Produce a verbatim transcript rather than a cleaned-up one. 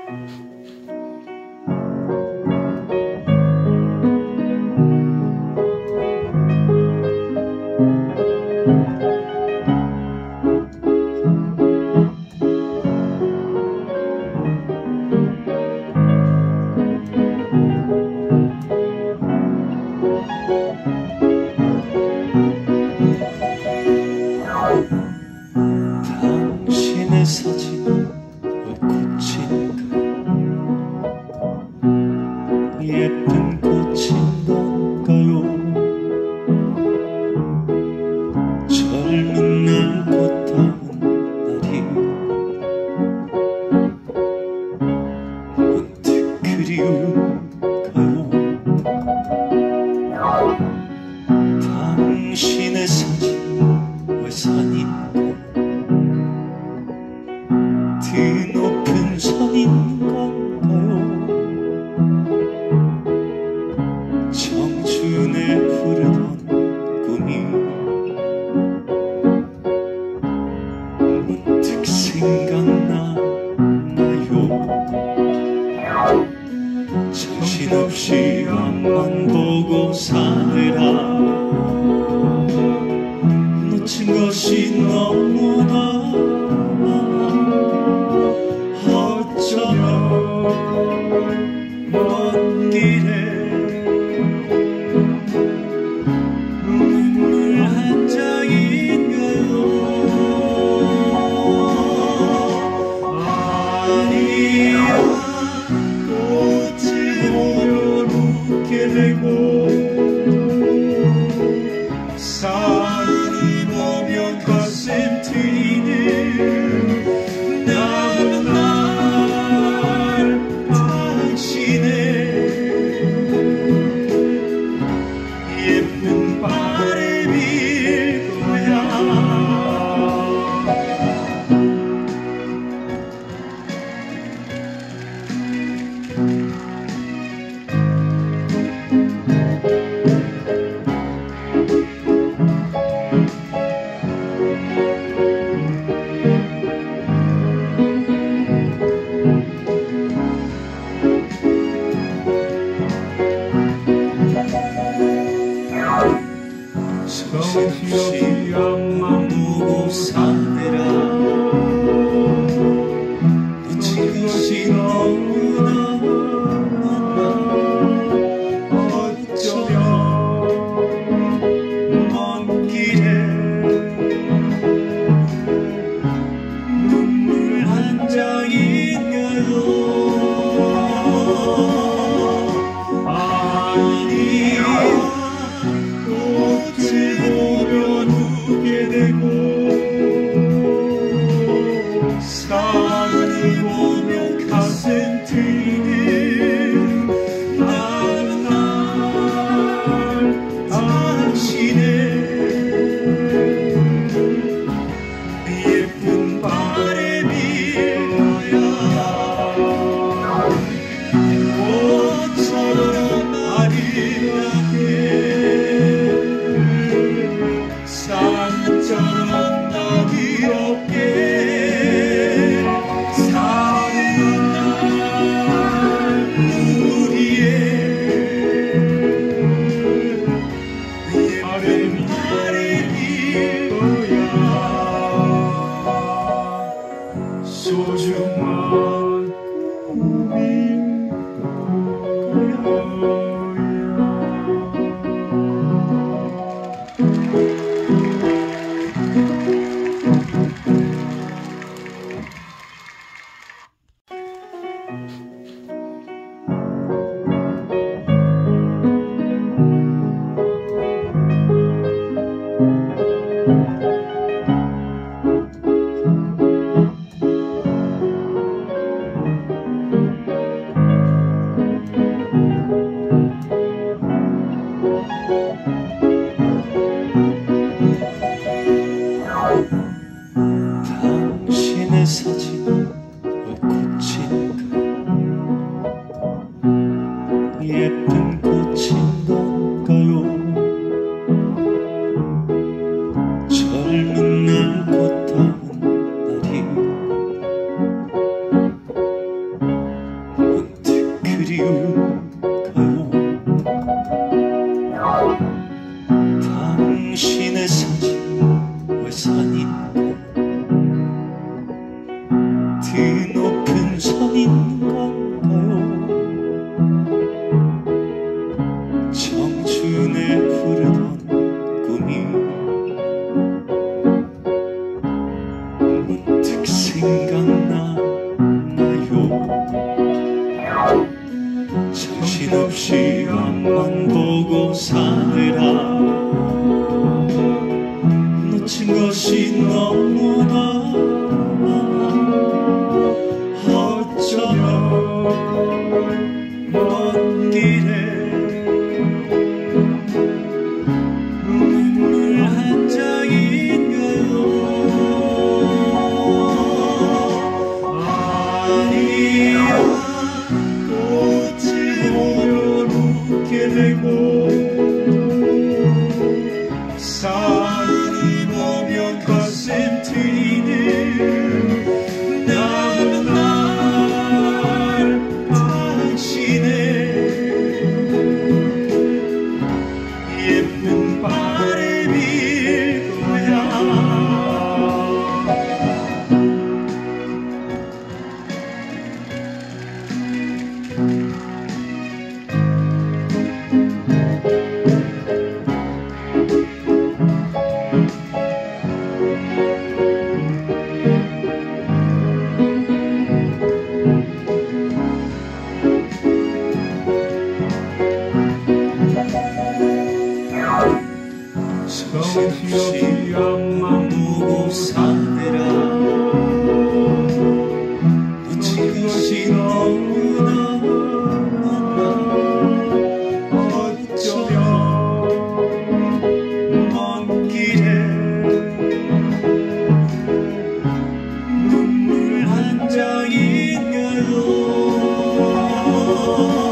당신의 사진 왜 꽃인가 예쁜 꽃인가요 젊은 날 꽃다운 날이 문득 그리울까요 당신의 사진 왜 산인가 드높은 산인 건가요 청춘에 흐르던 꿈이 문득 생각나나요 정신없이 앞만 보고 사느라 놓친 것이 너무나 먼 길에 눈물 한 장인가요 아니야 꽃을 보면 웃게 되고 산을 보면 가슴 트이는 나는 날 예쁜 바람일 거야 정신없이 앞만 보고 사느라 놓친 것이 너무나 어쩌면 먼 길에 눈물 한 장인가요 아니야 꽃을 보면 웃게 되고 산을 보면 가슴 트이는 나는 날 당신의 예쁜 바람일 거야 그리울까요? 당신의 사진 왜 산인가? 드높은 산인 건가요? 청춘에 흐르던 꿈이 문득 생각나나요? 정신없이 앞만 보고 사느라 놓친 것이 너무나 어쩌면 먼 길에 눈물 한 장인가요? 아니야, 꽃을 보면 웃게 되고 산을 보면 가슴 트이는 나는 날 당신의 예쁜 바람일 거야. 정신없이 앞만 보고 사느라 놓친 것이 너무나 어쩌면 먼 길에 눈물 한 장인가요?